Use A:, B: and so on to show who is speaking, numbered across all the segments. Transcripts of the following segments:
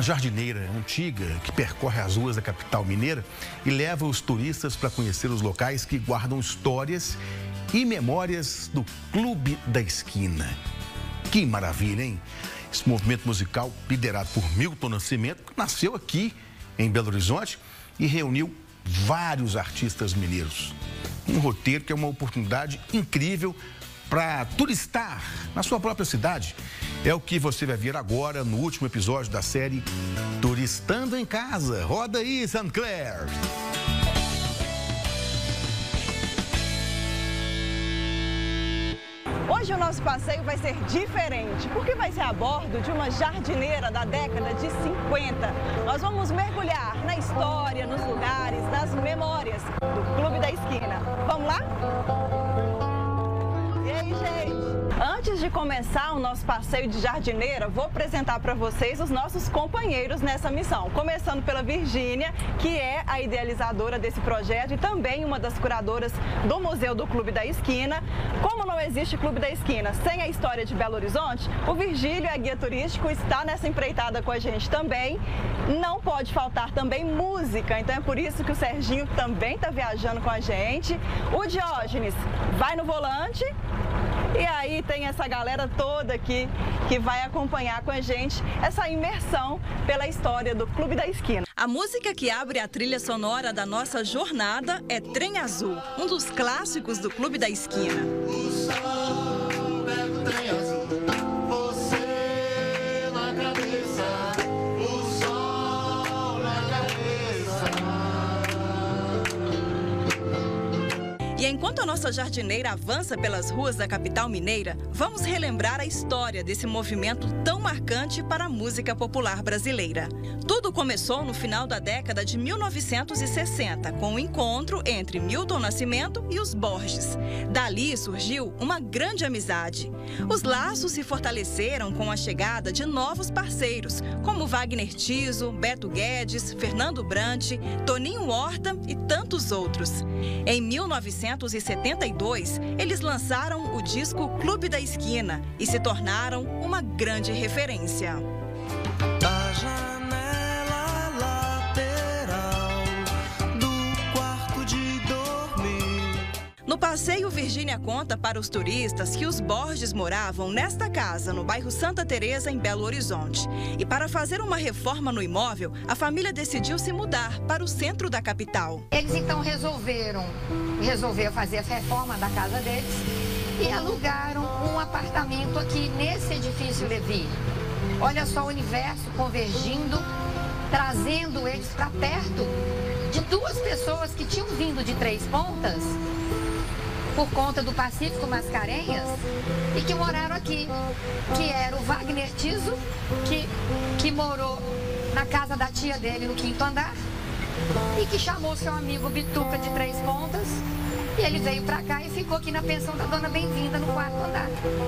A: A jardineira antiga que percorre as ruas da capital mineira e leva os turistas para conhecer os locais que guardam histórias e memórias do Clube da Esquina. Que maravilha, hein? Esse movimento musical, liderado por Milton Nascimento, nasceu aqui em Belo Horizonte e reuniu vários artistas mineiros. Um roteiro que é uma oportunidade incrível para turistar na sua própria cidade. É o que você vai ver agora no último episódio da série Turistando em Casa. Roda aí, St. Clair!
B: Hoje o nosso passeio vai ser diferente, porque vai ser a bordo de uma jardineira da década de 50. Nós vamos mergulhar na história, nos lugares, nas memórias do Clube da Esquina. Vamos lá? E aí, gente? Antes de começar o nosso passeio de jardineira, vou apresentar para vocês os nossos companheiros nessa missão. Começando pela Virgínia, que é a idealizadora desse projeto e também uma das curadoras do Museu do Clube da Esquina. Como não existe Clube da Esquina sem a história de Belo Horizonte, o Virgílio é guia turístico, está nessa empreitada com a gente também. Não pode faltar também música, então é por isso que o Serginho também está viajando com a gente. O Diógenes vai no volante. E aí tem essa galera toda aqui que vai acompanhar com a gente essa imersão pela história do Clube da Esquina. A música que abre a trilha sonora da nossa jornada é Trem Azul, um dos clássicos do Clube da Esquina.
C: O sol é o trem azul, você na cabeça, o sol na cabeça.
B: E enquanto a nossa jardineira avança pelas ruas da capital mineira, vamos relembrar a história desse movimento tão marcante para a música popular brasileira. Tudo começou no final da década de 1960, com o encontro entre Milton Nascimento e os Borges. Dali surgiu uma grande amizade. Os laços se fortaleceram com a chegada de novos parceiros, como Wagner Tiso, Beto Guedes, Fernando Brant, Toninho Horta e tantos outros. Em 1972, eles lançaram o disco Clube da Esquina e se tornaram uma grande referência.
C: Da janela lateral do quarto de dormir.
B: No passeio, Virgínia conta para os turistas que os Borges moravam nesta casa, no bairro Santa Teresa, em Belo Horizonte. E para fazer uma reforma no imóvel, a família decidiu se mudar para o centro da capital.
D: Eles então resolveram fazer a reforma da casa deles e alugaram um apartamento aqui nesse edifício Levi. Olha só o universo convergindo, trazendo eles para perto de duas pessoas que tinham vindo de Três Pontas por conta do Pacífico Mascarenhas e que moraram aqui, que era o Wagner Tiso, que morou na casa da tia dele no 5º andar e que chamou seu amigo Bituca de Três Pontas e ele veio pra cá e ficou aqui na pensão da Dona Bem-vinda no 4º andar.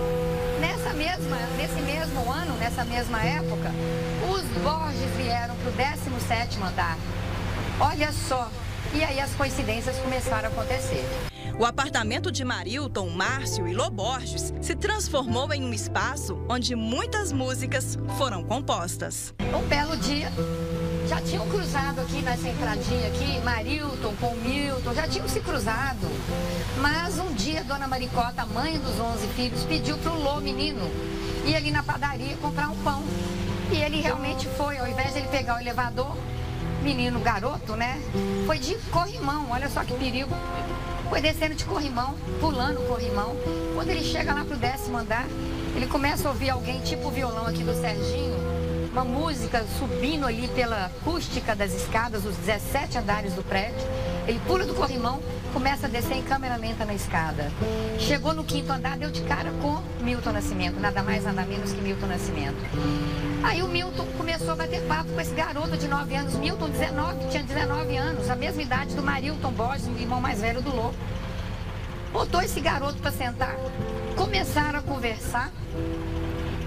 D: Nesse mesmo ano, nessa mesma época, os Borges vieram pro 17º andar. Olha só, e aí as coincidências começaram a acontecer.
B: O apartamento de Marilton, Márcio e Lô Borges se transformou em um espaço onde muitas músicas foram compostas.
D: Um belo dia, já tinham cruzado aqui nessa entradinha aqui, Marilton com Milton, já tinham se cruzado. Mas um dia, Dona Maricota, mãe dos 11 filhos, pediu pro Lô, menino, ir ali na padaria comprar um pão. E ele realmente foi, ao invés de ele pegar o elevador, menino garoto, né, foi de corrimão, olha só que perigo. Foi descendo de corrimão, pulando o corrimão. Quando ele chega lá pro 10º andar, ele começa a ouvir alguém, tipo o violão aqui do Serginho, uma música subindo ali pela acústica das escadas, os 17 andares do prédio. Ele pula do corrimão, começa a descer em câmera lenta na escada. Chegou no 5º andar, deu de cara com Milton Nascimento, nada mais, nada menos que Milton Nascimento. Aí o Milton começou a bater papo com esse garoto de 9 anos. Milton tinha 19 anos, a mesma idade do Marilton Borges, o irmão mais velho do Lô. Botou esse garoto para sentar, começaram a conversar.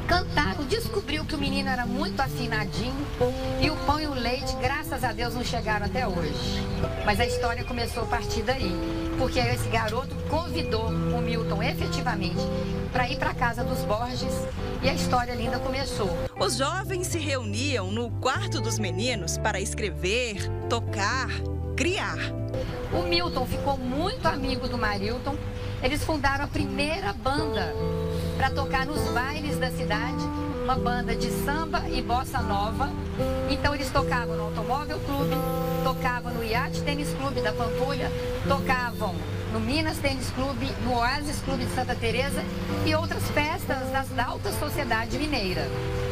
D: Cantaram, descobriu que o menino era muito afinadinho e o pão e o leite, graças a Deus, não chegaram até hoje. Mas a história começou a partir daí, porque esse garoto convidou o Milton efetivamente para ir para a casa dos Borges e a história linda começou.
B: Os jovens se reuniam no quarto dos meninos para escrever, tocar, criar.
D: O Milton ficou muito amigo do Marilton. Eles fundaram a primeira banda para tocar nos bailes da cidade, uma banda de samba e bossa nova. Então eles tocavam no Automóvel Clube, tocavam no Iate Tênis Clube da Pampulha, tocavam no Minas Tênis Clube, no Oasis Clube de Santa Teresa e outras festas da alta sociedade mineira.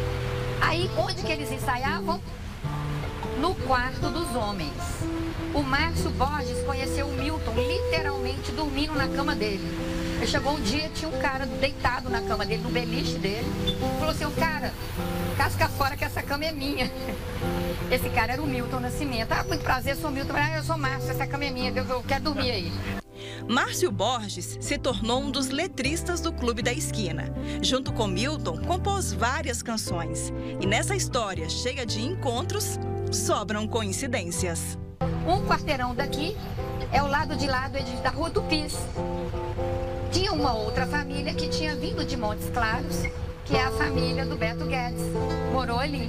D: Aí onde que eles ensaiavam? No quarto dos homens. O Márcio Borges conheceu o Milton literalmente dormindo na cama dele. Ele chegou um dia, tinha um cara deitado na cama dele, no beliche dele. Falou assim, cara, casca fora que essa cama é minha. Esse cara era o Milton Nascimento. Ah, muito prazer, sou o Milton. Ah, eu sou o Márcio, essa cama é minha, eu quero dormir aí.
B: Márcio Borges se tornou um dos letristas do Clube da Esquina. Junto com Milton, compôs várias canções. E nessa história cheia de encontros, sobram coincidências.
D: Um quarteirão daqui é o lado de lá da Rua Tupis. Tinha uma outra família que tinha vindo de Montes Claros, que é a família do Beto Guedes. Morou ali.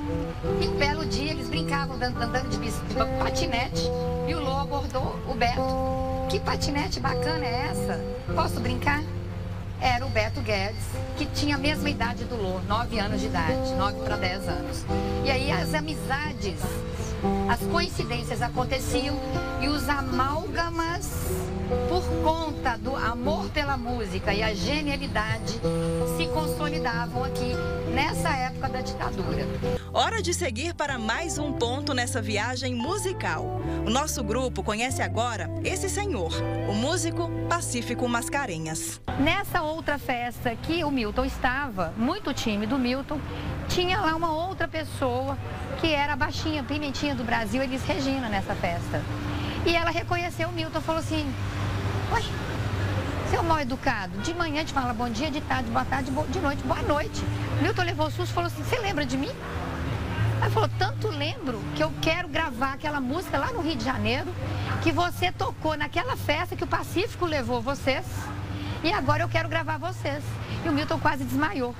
D: E um belo dia eles brincavam andando de patinete e o Lô abordou o Beto. Que patinete bacana é essa? Posso brincar? Era o Beto Guedes, que tinha a mesma idade do Lô, 9 anos de idade, 9 para 10 anos. E aí as amizades, as coincidências aconteciam e os amálgamas, por conta do amor pela música e a genialidade, se consolidavam aqui nessa época da ditadura.
B: Hora de seguir para mais um ponto nessa viagem musical. O nosso grupo conhece agora esse senhor, o músico Pacífico Mascarenhas.
D: Nessa outra festa que o Milton estava, muito tímido, o Milton, tinha lá uma outra pessoa que era a baixinha, pimentinha do Brasil, Elis Regina, nessa festa. E ela reconheceu o Milton e falou assim, oi, seu mal educado, de manhã a gente fala bom dia, de tarde, boa tarde, de noite, boa noite. O Milton levou o susto e falou assim, você lembra de mim? Ela falou, tanto lembro que eu quero gravar aquela música lá no Rio de Janeiro, que você tocou naquela festa que o Pacífico levou vocês, e agora eu quero gravar vocês. E o Milton quase desmaiou.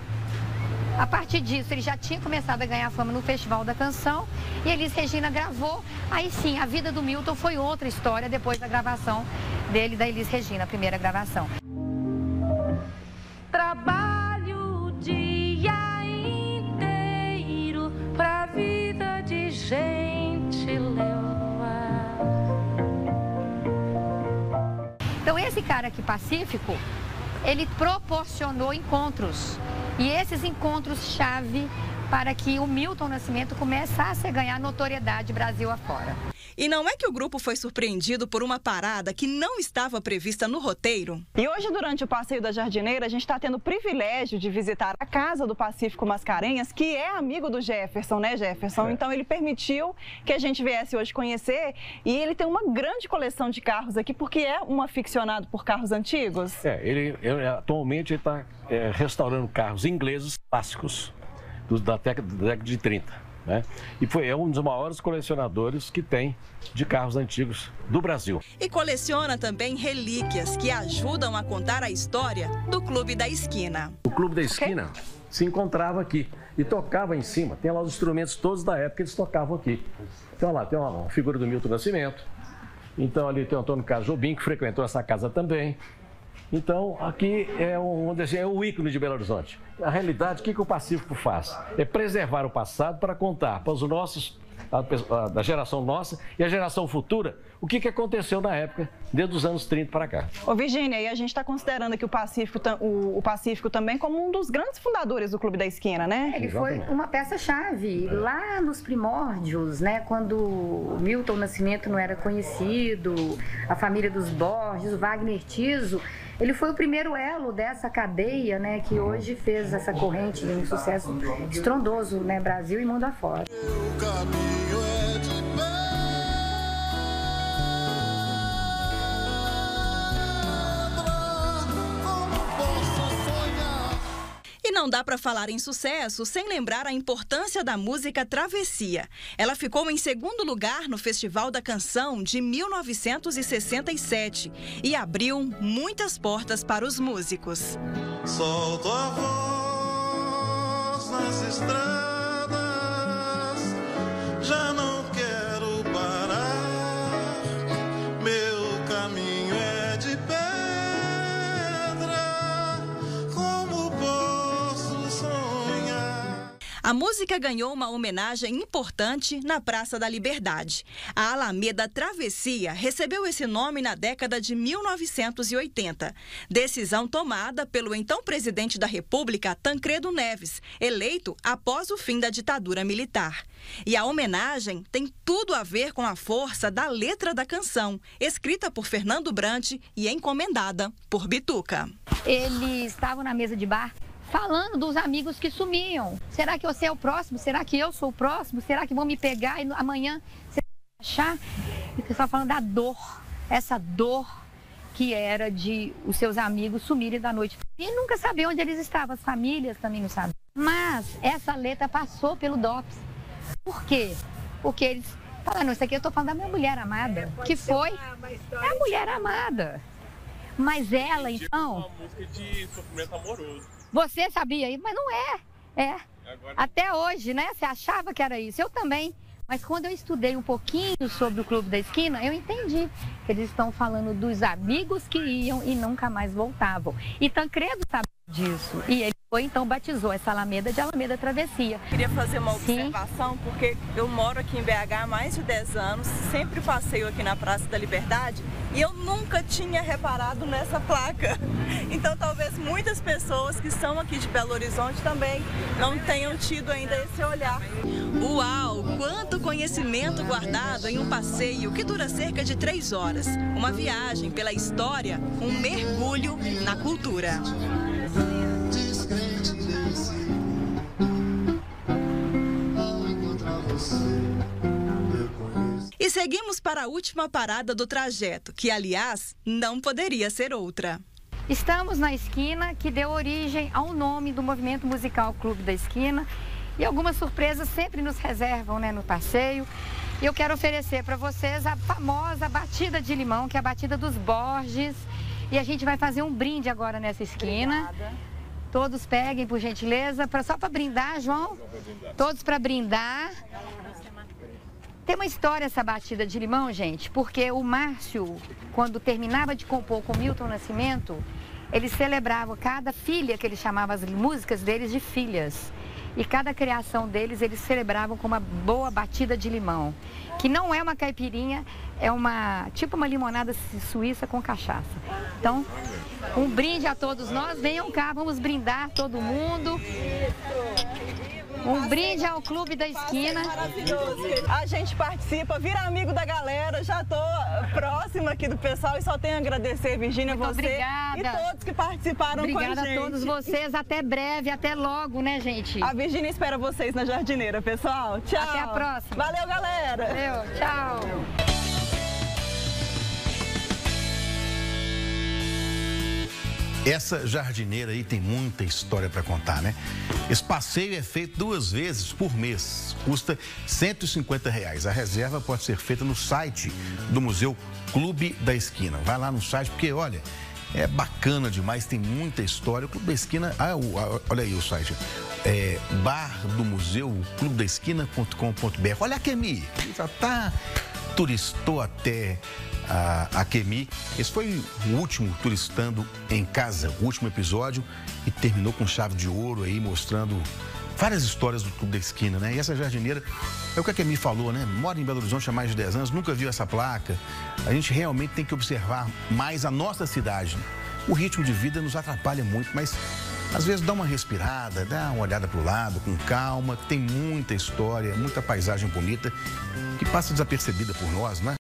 D: A partir disso, ele já tinha começado a ganhar fama no Festival da Canção, e Elis Regina gravou. Aí sim, a vida do Milton foi outra história depois da gravação dele, da Elis Regina, a primeira gravação.
E: Trabalho o dia inteiro pra vida de gente levar.
D: Então esse cara aqui, Pacífico, ele proporcionou encontros. E esses encontros-chave para que o Milton Nascimento começasse a ganhar notoriedade Brasil afora.
B: E não é que o grupo foi surpreendido por uma parada que não estava prevista no roteiro?
F: E hoje, durante o passeio da Jardineira, a gente está tendo o privilégio de visitar a casa do Pacífico Mascarenhas, que é amigo do Jefferson, né, Jefferson? Então, ele permitiu que a gente viesse hoje conhecer, e ele tem uma grande coleção de carros aqui, porque é um aficionado por carros antigos.
G: Ele atualmente está restaurando carros ingleses clássicos da década de 30. Né? E é um dos maiores colecionadores que tem de carros antigos do Brasil.
B: E coleciona também relíquias que ajudam a contar a história do Clube da Esquina.
G: O Clube da Esquina se encontrava aqui e tocava em cima. Tem lá os instrumentos todos da época, eles tocavam aqui. Então lá tem uma figura do Milton Nascimento. Então ali tem o Antônio Carlos Jobim, que frequentou essa casa também. Então, aqui é o ícone de Belo Horizonte. Na realidade, o que o Pacífico faz? É preservar o passado para contar para os nossos, da geração nossa e a geração futura, o que aconteceu na época, desde os anos 30 para cá.
F: Ô Virgínia, e a gente está considerando aqui o Pacífico também como um dos grandes fundadores do Clube da Esquina, né?
D: Ele foi uma peça-chave lá nos primórdios, né? Quando o Milton Nascimento não era conhecido, a família dos Borges, o Wagner Tiso. Ele foi o primeiro elo dessa cadeia, né, que hoje fez essa corrente de um sucesso estrondoso, né, Brasil e mundo afora.
C: O caminho é de pedra, como posso sonhar?
B: E
H: não dá para falar em sucesso sem lembrar a importância da música Travessia. Ela ficou em segundo lugar no Festival da Canção de 1967 e abriu muitas portas para os músicos.
C: Solto a voz nas estradas, já não quero parar, meu caminho é de pedra, como posso sonhar?
H: A música ganhou uma homenagem importante na Praça da Liberdade. A Alameda Travessia recebeu esse nome na década de 1980. Decisão tomada pelo então presidente da República, Tancredo Neves, eleito após o fim da ditadura militar. E a homenagem tem tudo a ver com a força da letra da canção, escrita por Fernando Brant e encomendada por Bituca.
D: Eles estavam na mesa de bar falando dos amigos que sumiam. Será que você é o próximo? Será que eu sou o próximo? Será que vão me pegar e amanhã você vai achar? E o pessoal falando da dor, essa dor que era de os seus amigos sumirem da noite. E nunca saber onde eles estavam, as famílias também não sabem. Mas essa letra passou pelo DOPS. Por quê? Porque eles falaram, isso aqui eu estou falando da minha mulher amada, que foi a mulher amada. Mas ela, então...
I: uma música de sofrimento amoroso.
D: Você sabia isso? Mas não é. É. Até hoje, né? Você achava que era isso. Eu também. Mas quando eu estudei um pouquinho sobre o Clube da Esquina, eu entendi que eles estão falando dos amigos que iam e nunca mais voltavam. E Tancredo sabe disso. E ele foi, então, batizou essa Alameda de Alameda Travessia.
B: Queria fazer uma observação, porque eu moro aqui em BH há mais de 10 anos, sempre passeio aqui na Praça da Liberdade e eu nunca tinha reparado nessa placa. Então, talvez muitas pessoas que estão aqui de Belo Horizonte também não tenham tido ainda esse olhar.
H: Uau! Quanto conhecimento guardado em um passeio que dura cerca de 3 horas. Uma viagem pela história, um mergulho na cultura. E seguimos para a última parada do trajeto, que, aliás, não poderia ser outra.
D: Estamos na esquina que deu origem ao nome do movimento musical Clube da Esquina. E algumas surpresas sempre nos reservam, né, no passeio. E eu quero oferecer para vocês a famosa batida de limão, que é a batida dos Borges. E a gente vai fazer um brinde agora nessa esquina. Obrigada. Todos peguem, por gentileza, só para brindar, João. Todos para brindar. Tem uma história essa batida de limão, gente, porque o Márcio, quando terminava de compor com Milton Nascimento, eles celebravam cada filha, que eles chamavam as músicas deles de filhas. E cada criação deles, eles celebravam com uma boa batida de limão. Que não é uma caipirinha, é tipo uma limonada suíça com cachaça. Então, um brinde a todos nós. Venham cá, vamos brindar todo mundo. Um brinde ao Clube da Esquina.
B: Maravilhoso. A gente participa, vira amigo da galera. Já estou próxima aqui do pessoal e só tenho a agradecer, Virgínia,
D: muito
B: você
D: obrigada.
B: E todos que participaram com a gente.
D: Obrigada a todos vocês. Até breve, até logo, né, gente?
B: A Virgínia espera vocês na Jardineira, pessoal. Tchau.
D: Até a próxima.
B: Valeu, galera.
D: Valeu, tchau.
A: Essa jardineira aí tem muita história para contar, né? Esse passeio é feito 2 vezes por mês, custa R$ 150. A reserva pode ser feita no site do Museu Clube da Esquina. Vai lá no site, porque, olha, é bacana demais, tem muita história. O Clube da Esquina, olha aí o site, bardomuseu.clubedaesquina.com.br. Olha a Kemi, já turistou até a Kemi. Esse foi o último Turistando em Casa, o último episódio, e terminou com chave de ouro aí, mostrando várias histórias do Clube da Esquina, né? E essa jardineira, é o que a Kemi falou, né? Mora em Belo Horizonte há mais de 10 anos, nunca viu essa placa. A gente realmente tem que observar mais a nossa cidade. O ritmo de vida nos atrapalha muito, mas às vezes dá uma respirada, dá uma olhada para o lado, com calma. Tem muita história, muita paisagem bonita que passa desapercebida por nós, né?